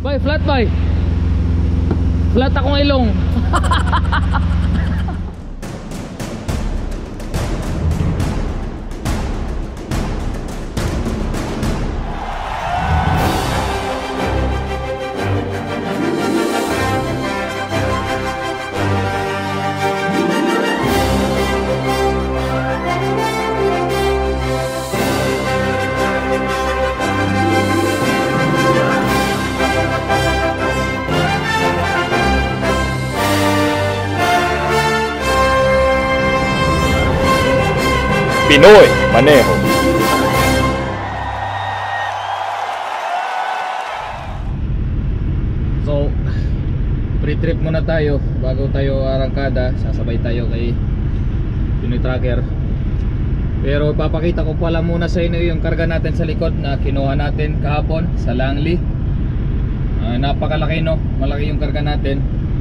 Bay, flat bay. Flat akong ilong. Pinoy Maneho. So, pre-trip muna tayo bago tayo arangkada. Sasabay tayo kay Pinoy Tracker. Pero papakita ko pala muna sa inyo yung karga natin sa likod na kinuha natin kahapon sa Langley. Napakalaki, no? Malaki yung karga natin.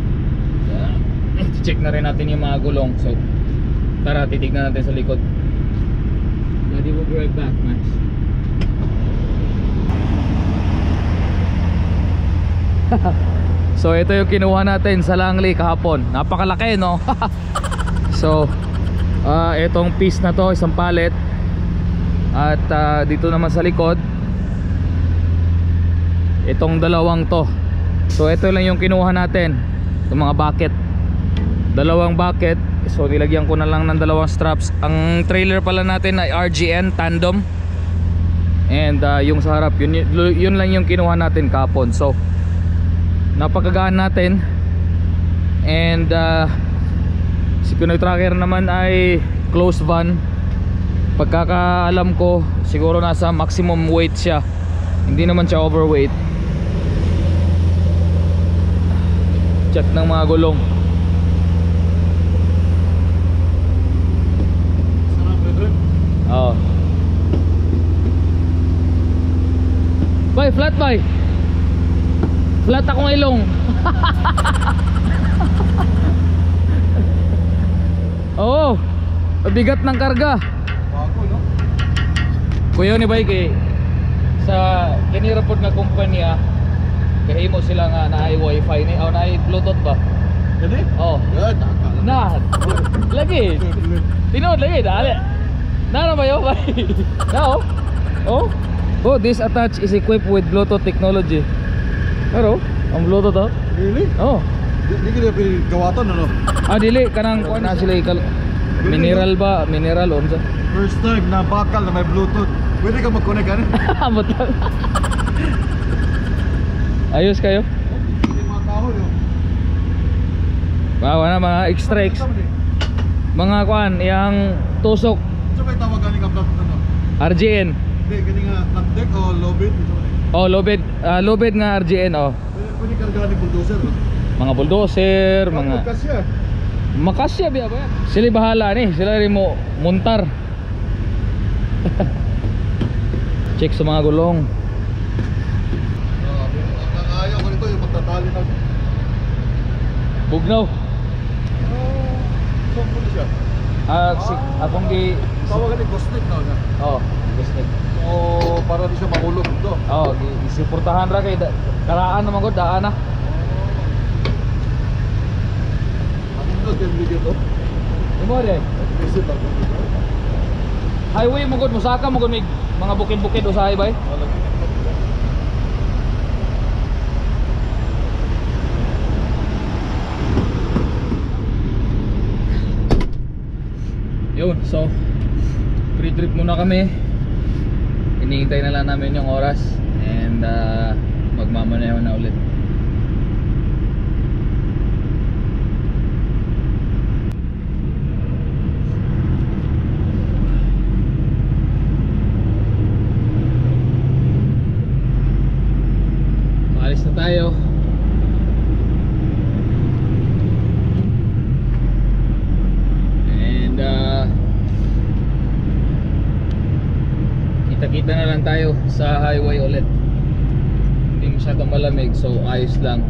Check na rin natin yung mga gulong. So, tara, titignan natin sa likod. Daddy will be right back, Max. So ito yung kinuha natin sa Langley kahapon. Napakalaki, no? So itong piece na to, isang pallet. At dito naman sa likod, itong dalawang to. So ito lang yung kinuha natin, itong mga bucket. Dalawang bucket. So nilagyan ko na lang ng dalawang straps. Ang trailer pala natin ay RGN tandem. And yung sa harap, yun lang yung kinuha natin kahapon. So napakagaan natin. And si Pinoy Tracker naman ay closed van. Pagkakaalam ko, siguro nasa maximum weight siya. Hindi naman siya overweight. Check ng mga gulong. Oh. Bay, flat bay. Flat akong ilong. Oo. Bigat ng karga. Bago, no? Kuya ni bay kay sa kinirapod nga kumpanya, kahimo sila nga na wifi ni o na bluetooth ba? Jadi? Oh. Ya, takal. Na. Lagi. Tinod lagi dali. Nana ba yun? No? Oh? Oh, this attach is equipped with Bluetooth technology. Pero, ang Bluetooth oh? Really? Oh. Di kita pilih kawatan, ano? Dili, kanang kuha na sila mineral ba? Mineral o ano? First time na bakal na may Bluetooth. Pwede ka mag-connect ka rin? Amot lang. Ayos kayo? Hindi mga kahoy, oh. Bawa na mga extra mga kuhan, yung tusok Sa may tawag galing ka plat, ano? RGN. Hindi, galing nga flat deck o low bid? Oh, low bed nga RGN oh. Pwede ka galing bulldozer, no? Mga bulldozer, mga Kasya. makasya biya ba yan? Sila bahala ni, sila rin mo muntar. Check sa mga gulong. Ang ayaw ko nito yung magtatali na. Bugnaw. Saan po siya? Akong Tawagan ni Gosnik na. oh, gusto. So, para di siya mahulog ito. Oh, isuportahan ra kay karaan naman gud daan na. Ano nito yung video to? Imo di. Visit ako. Highway mo gud musaka mo gud mig mga bukid-bukid usahay bay. Yun, so pre-trip muna kami. Hinihintay na lang namin yung oras. And magmamaneho na ulit. Maalis na tayo. Kita-kita na lang tayo sa highway ulit. Hindi masyadong malamig, so ayos lang.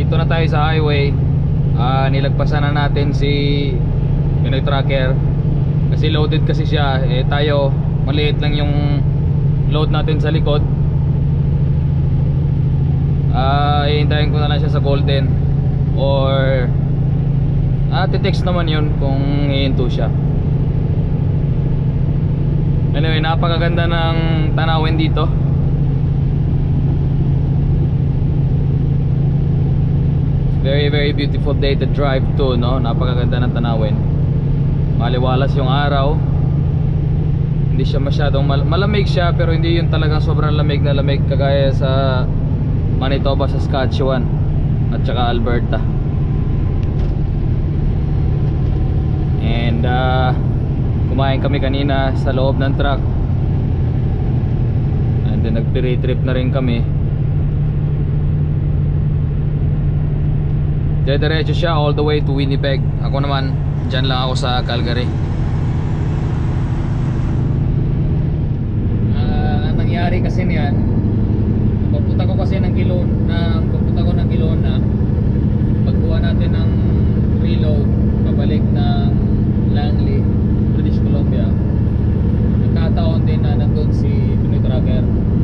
dito na tayo sa highway. Nilagpasan na natin si Pinoy Tracker kasi loaded kasi siya. Tayo maliit lang yung load natin sa likod. Hihintayin ko na lang siya sa Golden, or text naman yun kung hihinto siya. Anyway, napakaganda ng tanawin dito. Very very beautiful day to drive to, no? Napakaganda ng tanawin. Maliwalas yung araw. Hindi siya masyadong malamig siya, pero hindi yun talagang sobrang lamig na lamig kagaya sa Manitoba, Saskatchewan at saka Alberta. And kumain kami kanina sa loob ng truck, and then nag-trip na rin kami. Diretso siya all the way to Winnipeg. Ako naman, dyan lang ako sa Calgary. Ang nangyari kasi niyan, papunta ko ng Kelowna, pagkuha natin ng reload pabalik ng Langley, British Columbia. Nagkataon din na nandun si Pinoy Tracker.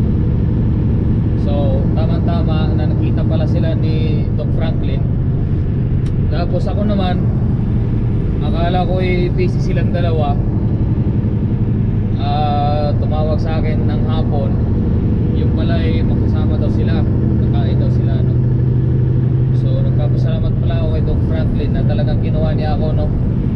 So tama-tama na nakita pala sila ni Doc Franklin. Tapos ako naman, akala ko busy silang dalawa. Tumawag sa akin ng hapon. Yung pala magkasama daw sila, kakain daw sila, no? So nagpapasalamat pala ako kay Doc Franklin na talagang kinuha niya ako, no?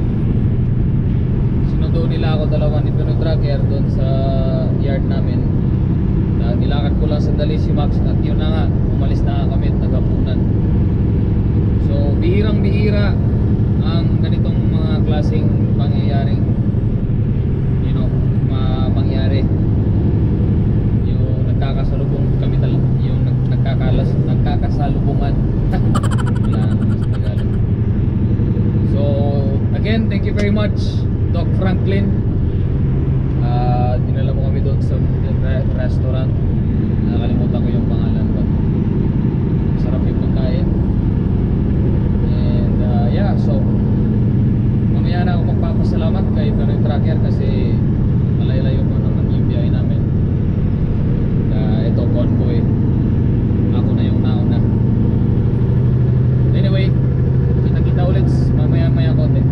Sinundo nila ako, dalawa ni Pinoy Tracker doon sa yard namin. Nilakad ko lang sandali si Max, at yun na nga, umalis na kami at naghapunan. So bihirang bihira ang ganitong mga klaseng pangyayaring, you know, mangyari. Yung nagkakasalubong kami talaga, yung nagkakasalubungan. Wala naman sa Tagalog. So again, thank you very much Doc Franklin. Dinala mo kami doon sa restaurant. Nakalimutan ko yung pangalan, but sarap yung pagkain. Yeah, so mamaya na ako magpapasalamat kay Pinoy Tracker kasi malayo-layo pa naman yung biyahe namin. Ito convoy, ako na yung nauna. Anyway, kita-kita ulit mamaya-maya konti.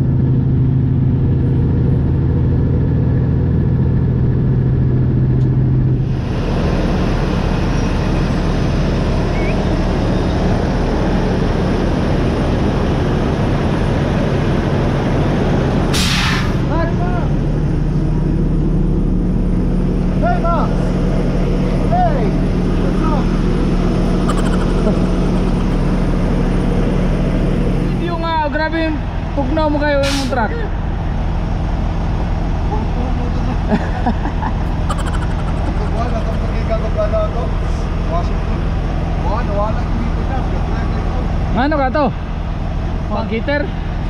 Grabe yung tugnaw mo kayo yung truck. Ano ka to? Pag-heater?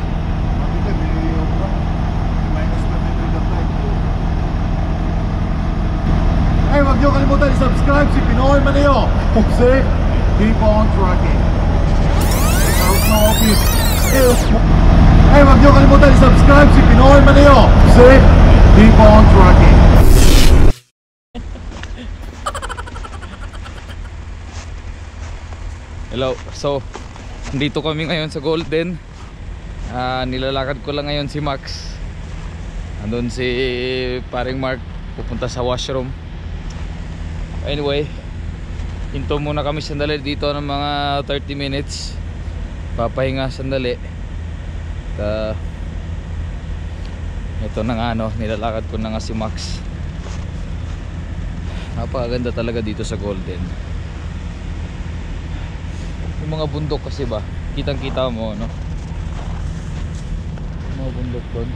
Hey, wag niyo kalimutan i-subscribe si Pinoy Maneo. See? Keep on trucking. Hey, wag niyo kalimutan i-subscribe si Pinoy Maneo. See? Keep on trucking. Hello. So, dito kami ngayon sa Golden. Nilalakad ko lang ngayon si Max. Andun si paring Mark pupunta sa washroom. Anyway, hinto muna kami sandali dito ng mga 30 minutes. Papahinga sandali. Ito na nga, no, nilalakad ko na nga si Max. Napakaganda talaga dito sa Golden. Yung mga bundok kasi ba, kitang kita mo, no? Yung mga bundok doon.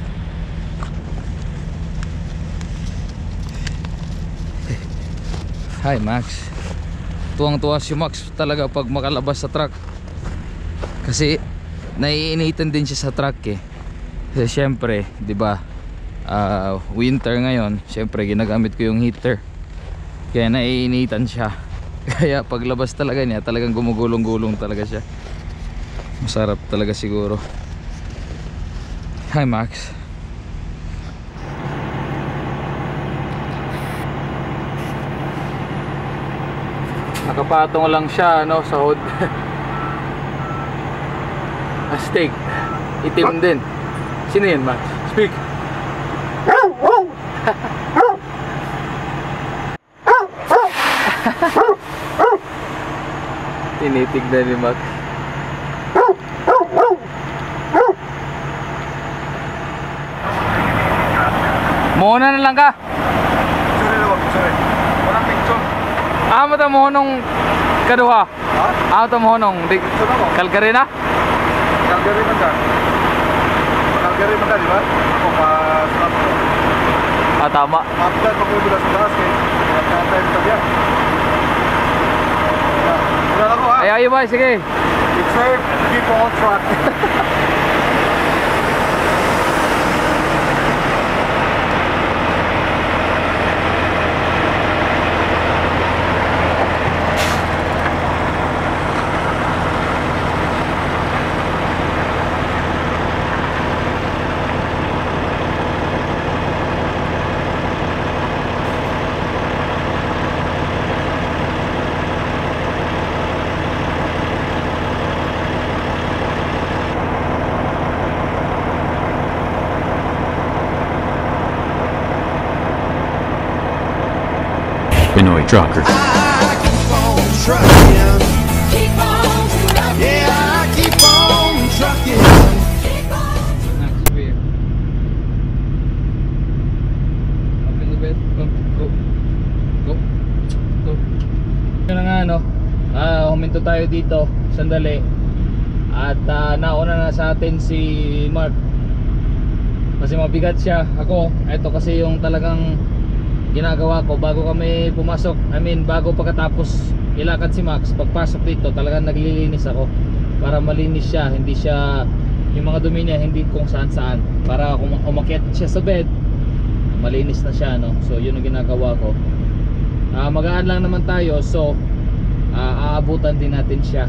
Hi Max. Tuwang-tuwa si Max talaga pag makalabas sa truck. Kasi naiinitan din siya sa truck eh. Kasi syempre, 'di ba? Winter ngayon, syempre ginagamit ko yung heater. Kaya naiinitan siya. Kaya paglabas talaga niya, talagang gumugulong-gulong talaga siya. Masarap talaga siguro. Hi Max. Nakapatong lang siya no, sa hood. Astig. Itim din. Sino yan, Max? Speak. Tinitignan ni Max. Muna na lang ka. Sorry na wag, sorry. Walang picture. Amo ta mo nung kaduha. Ha? Amo ta mo nung di Picture na mo. Calgary na? Calgary man ka. Calgary man ka, di ba? Ako pa-stop ko. Ah, tama. After pa ko yung sa taas eh. Nakatay mo tabiya. Wala na ko ha. Ay, ayo ba? Sige. It's safe. Keep on track. Pinoy Trucker. Keep on trucking. Yeah, I keep on trucking. Open the bed. Go. Go. Go. Go. Yun na nga no. Huminto tayo dito. Sandali. At nauna na sa atin si Mark. Kasi mabigat siya. Ako, ito kasi yung talagang ginagawa ko bago kami pumasok. I mean, bago pagkatapos ilakad si Max, pagpasok dito talagang naglilinis ako para malinis siya, hindi siya yung mga dumi niya, hindi kung saan saan, para kung umakyat siya sa bed malinis na siya no. So yun ang ginagawa ko. Magaan lang naman tayo, so aabutan din natin siya.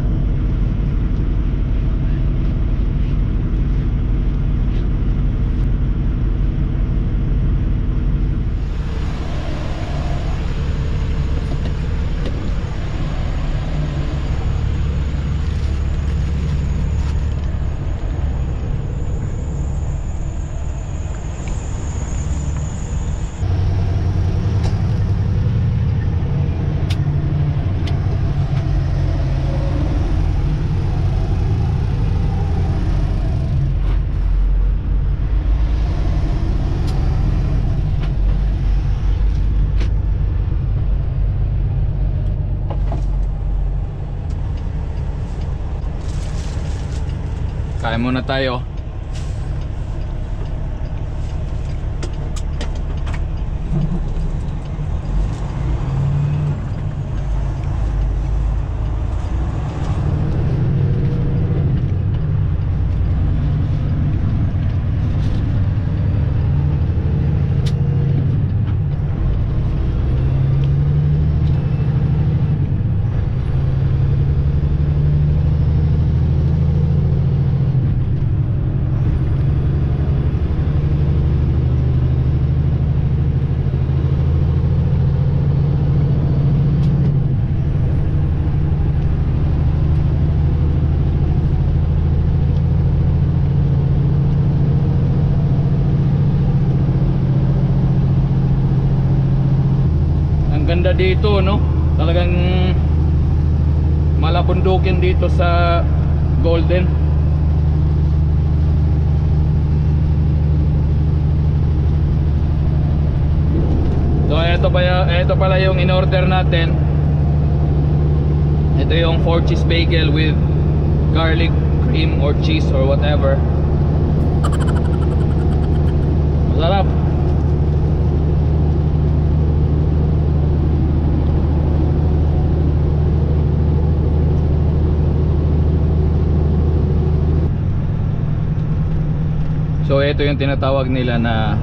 Kain muna tayo. Ganda dito no, talagang malabundukin dito sa Golden. So ito pala yung in-order natin. Ito yung 4 cheese bagel with garlic cream or cheese or whatever. Masarap. So ito yung tinatawag nila na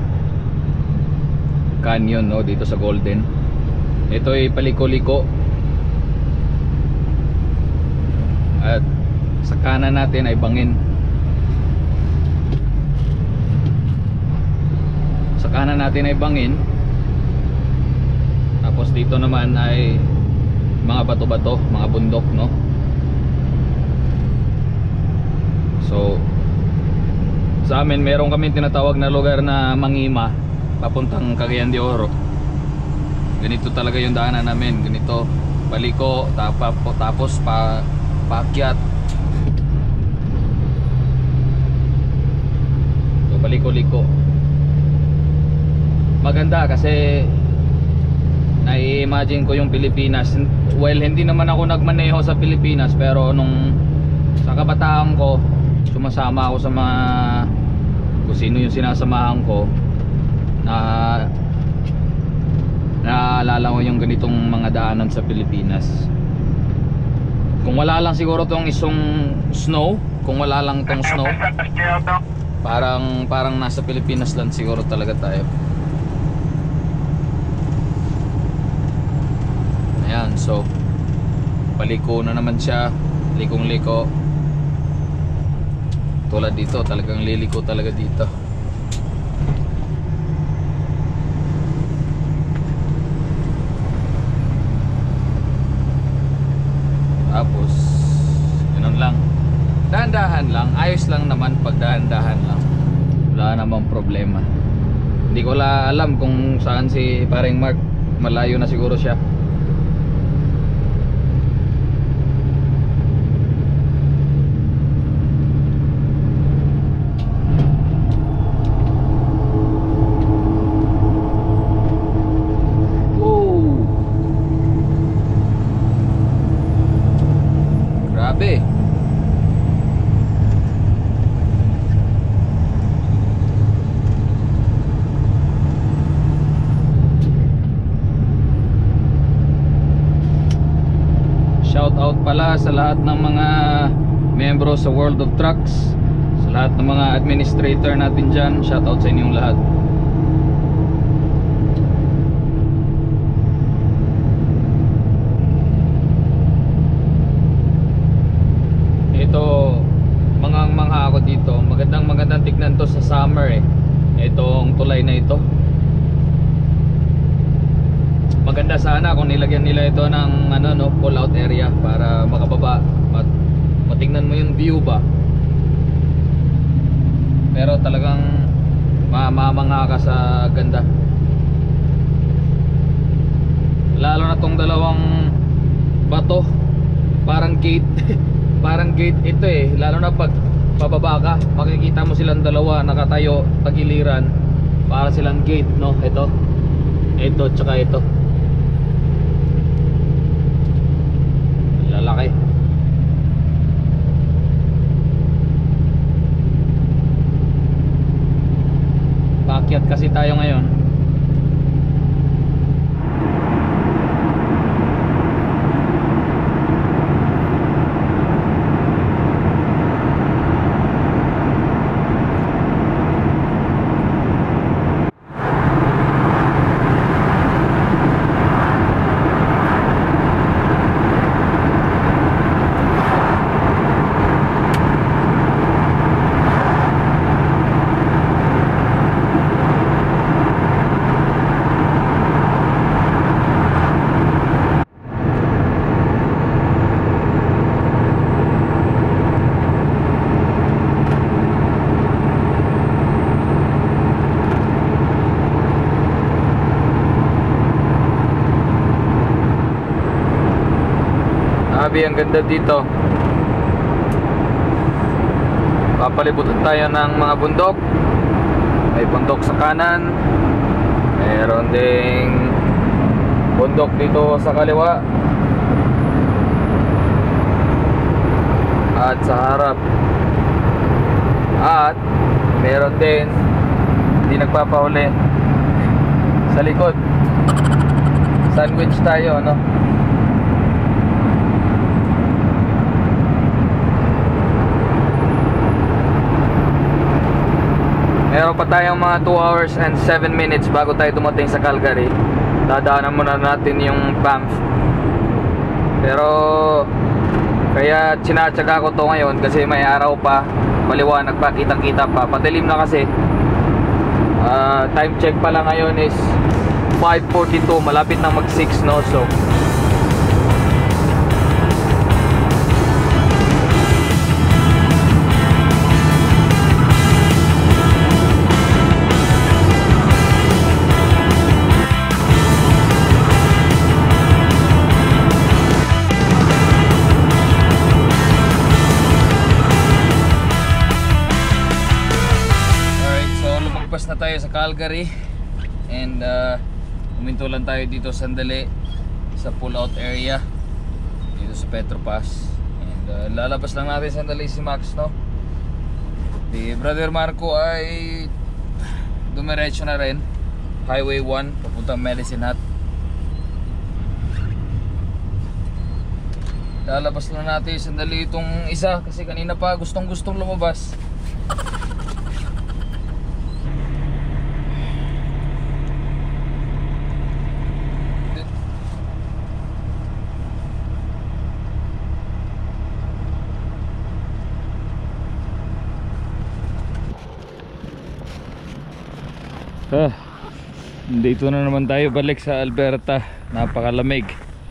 canyon no, dito sa Golden. Ito ay paliko-liko. At sa kanan natin ay bangin. Sa kanan natin ay bangin. Tapos dito naman ay mga bato-bato, mga bundok, no? So sa amin meron kami tinatawag na lugar na Mangima, papuntang Cagayan de Oro. Ganito talaga yung daanan namin, ganito, paliko, tapos paakyat. So paliko-liko. Maganda kasi nai-imagine ko yung Pilipinas. Well, hindi naman ako nagmaneho sa Pilipinas, pero nung sa kabataan ko, sumasama ako sa mga kung sino yung sinasamahan ko, na naalala ko yung ganitong mga daanan sa Pilipinas. Kung wala lang siguro tong isang snow, kung wala lang tong snow, parang nasa Pilipinas lang siguro talaga tayo. Ayan, so paliko na naman siya, likong-liko. Tulad dito, talagang liliko talaga dito. Tapos ganun lang, dahan-dahan lang, ayos lang naman pag dahan-dahan lang, wala namang problema. Hindi ko alam kung saan si paring Mark, malayo na siguro siya. Grabe. Shout out pala sa lahat ng mga membro sa World of Trucks, sa lahat ng mga administrator natin dyan. Shout out sa inyong lahat. Ito, mangha ako dito. Magandang tignan to sa summer eh. Itong tulay na ito. Maganda sana kung nilagyan nila ito ng ano, no, pull out area para makababa, matingnan mo yung view ba. Pero talagang mamamangha ka sa ganda. Lalo na tong dalawang bato, parang gate. Parang gate ito eh. Lalo na pag pababa ka, makikita mo silang dalawa nakatayo tagiliran, para silang gate, no? Ito tsaka ito. Lalaki. Paakyat kasi tayo ngayon. Grabe, ang ganda dito. Papalibutan tayo ng mga bundok. May bundok sa kanan, meron ding bundok dito sa kaliwa at sa harap, at meron din hindi nagpapahuli sa likod. Sandwich tayo, no? Meron pa tayong mga 2 hours and 7 minutes bago tayo dumating sa Calgary. Dadaanan muna natin yung Banff. Pero Kaya sinatsaga ko to ngayon kasi may araw pa, maliwanag pa, kitang-kita pa. Padilim na kasi. Time check pala ngayon is 5:42, malapit na mag 6, no? So na tayo sa Calgary and huminto lang tayo dito sandali sa pull out area dito sa Petropass and lalabas lang natin sandali si Max, no? Si Brother Marco ay dumiretso na rin Highway 1 papuntang Medicine Hat. Lalabas lang natin sandali itong isa kasi kanina pa gustong lumabas. Dito na naman tayo balik sa Alberta. Napakalamig.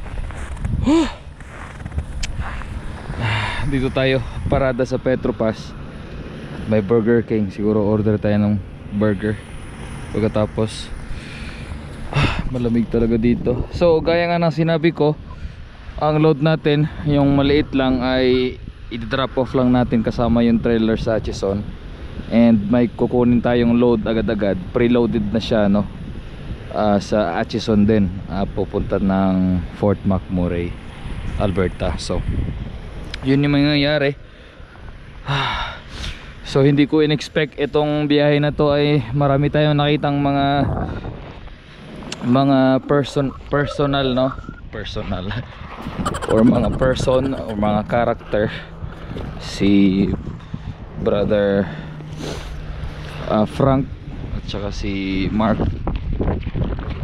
Dito tayo parada sa Petropass. May Burger King. Siguro order tayo ng burger. Pagkatapos malamig talaga dito. So gaya nga ng sinabi ko, ang load natin, yung maliit lang ay i-drop off lang natin kasama yung trailer sa Atchison. And may kukunin tayong load agad-agad. Preloaded na siya, no? Sa Atchison din, pupunta ng Fort McMurray, Alberta. So yun yung mangyayari. So hindi ko in-expect itong biyahe na to ay marami tayong nakitang mga personal, no? Personal or mga person or mga character. Si Brother Frank at saka si Mark.